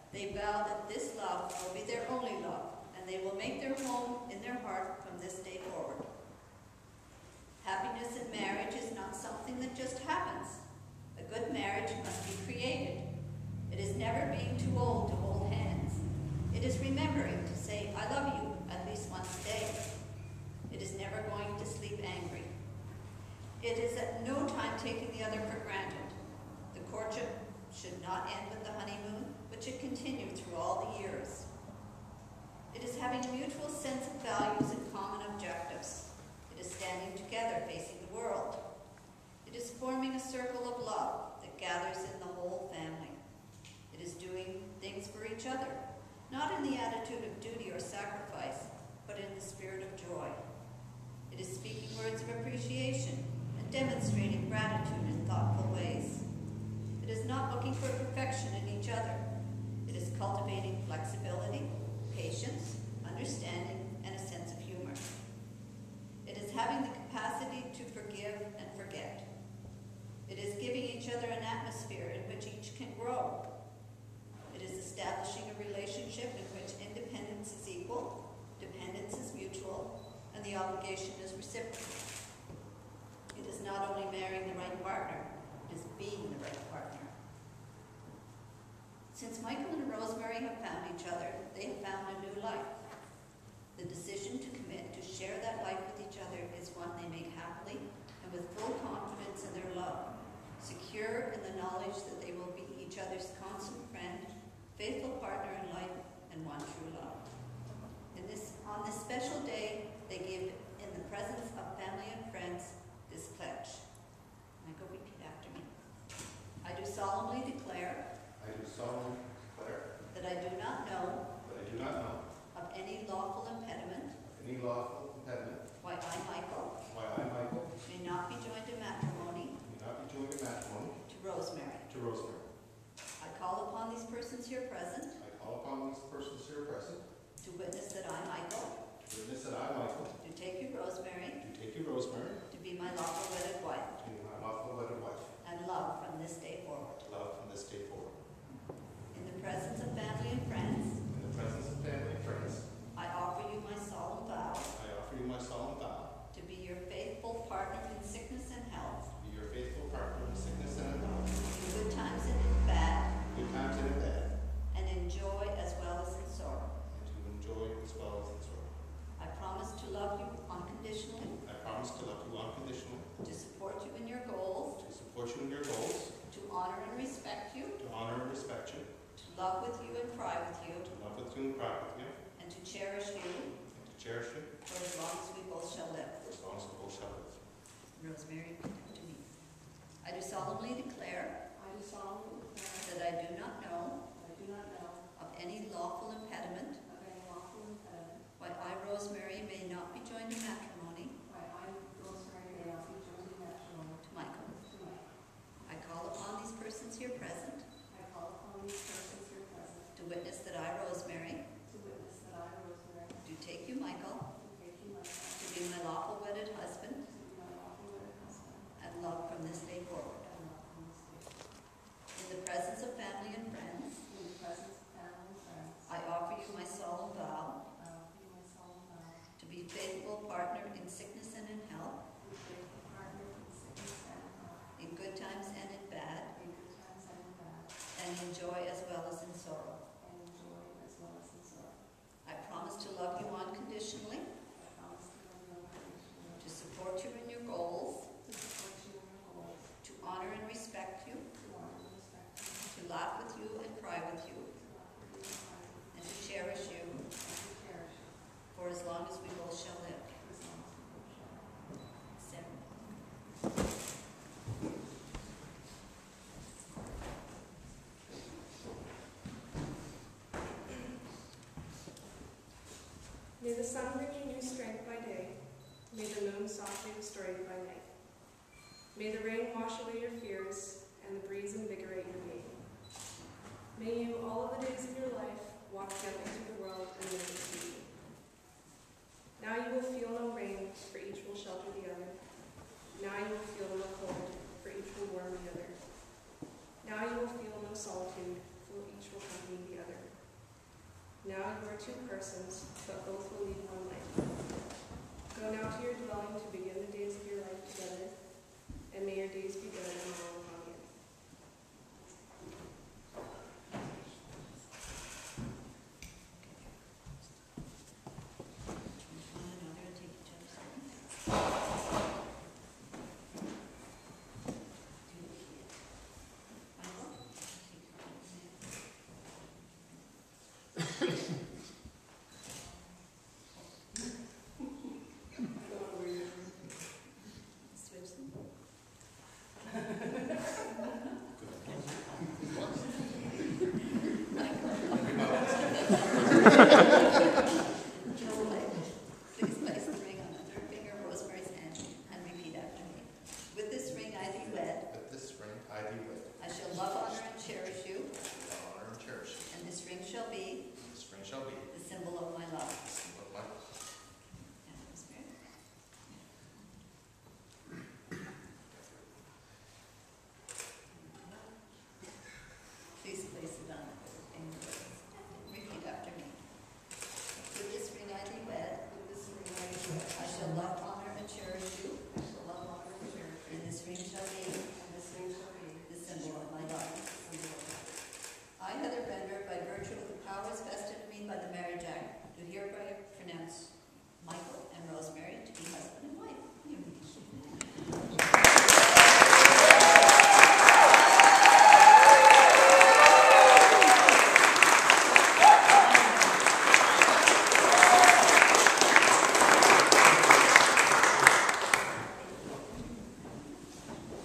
They vow that this love will be their only love, and they will make their home in their heart from this day forward. Happiness in marriage is not something that just happens. A good marriage must be created. It is never being too old to hold hands. It is remembering to say, I love you, at least once a day. It is never going to sleep angry. It is at no time taking the other for granted. The courtship should not end with the honeymoon, but should continue through all the years. It is having a mutual sense of values and common objectives. It is standing together facing the world. It is forming a circle of love that gathers in the whole family. It is doing things for each other, not in the attitude of duty or sacrifice, but in the spirit of joy. It is speaking words of appreciation and demonstrating gratitude in thoughtful ways. It is not looking for perfection in each other. It is cultivating flexibility, patience, understanding, and a sense of humor. It is having the capacity to forgive and forget. It is giving each other an atmosphere in which each can grow. It is establishing a relationship in which independence is equal, dependence is mutual, and the obligation is reciprocal. It is not only marrying the right partner, it is being the right partner. Since Michael and Rosemary have found each other, they have found a new life. The decision to commit to share that life with each other is one they make happily and with full confidence in their love, secure in the knowledge that they will be each other's constant friend, faithful partner in life, and one true love. On this special day, they give in the presence of family and friends this pledge. Michael, repeat after me. I do solemnly declare that I do not know of any lawful impediment why I, Michael, may not be joined in matrimony to Rosemary. I call upon these persons here present to witness that I, Michael, do take you, Rosemary, to be my lawful wedded wife, and love from this day forward. In the presence of family and friends, I offer you my solemn vow to be your faithful partner in sickness and health, in good times and in bad, and in joy as well as in sorrow. I promise to love you unconditionally, to support you in your goals, to honor and respect you, to love with you and cry with you, and to cherish you for as long as we both shall live. Rosemary, repeat to me. I do solemnly declare that I do not know of any lawful impediment why I, Rosemary, may not be joined in matrimony to Michael. I call upon these persons here present to witness that I, Rosemary, do take you, Michael, to be my lawful wedded husband, and love from this day forward. In the presence of family and friends, I offer you my solemn vow to be faithful partner in sickness and in health, in good times and in bad, and in joy as well as in sorrow. I promise to love you unconditionally, to support you in your goals, to honor and respect you, to laugh with you and cry with you, and to cherish you for as long as we both shall live. Sarah. May the sun bring you new strength by day. May the moon softly restore you by night. May the rain wash away your fears and the breeze invigorate your being. May you, all of the days of your life, walk gently through the world and live with beauty. Now you will feel no rain, for each will shelter the other. Now you will feel no cold, for each will warm the other. Now you will feel no solitude, for each will accompany the other. Now you are two persons, but both will lead one life. Go now to your dwelling to begin the days of your life together, and may your days be good and long upon the earth. Now they're going to take each other's hands. Michael? Switch them. Michael.